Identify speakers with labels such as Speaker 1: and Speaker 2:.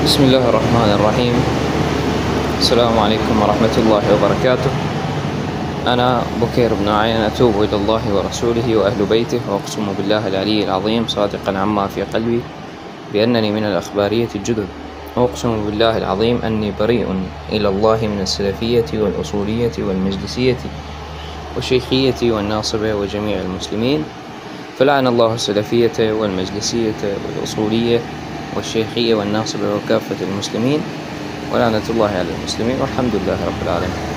Speaker 1: بسم الله الرحمن الرحيم. السلام عليكم ورحمة الله وبركاته. أنا بكير بن عين أتوب إلى الله ورسوله وأهل بيته، وأقسم بالله العلي العظيم صادقا عما في قلبي بأنني من الأخبارية الجدد، وأقسم بالله العظيم أني بريء إلى الله من السلفية والأصولية والمجلسية والشيخية والناصبة وجميع المسلمين، فلعن الله السلفية والمجلسية والأصولية والشيخية والناصبة وكافة المسلمين، ولعنة الله على المسلمين، والحمد لله رب العالمين.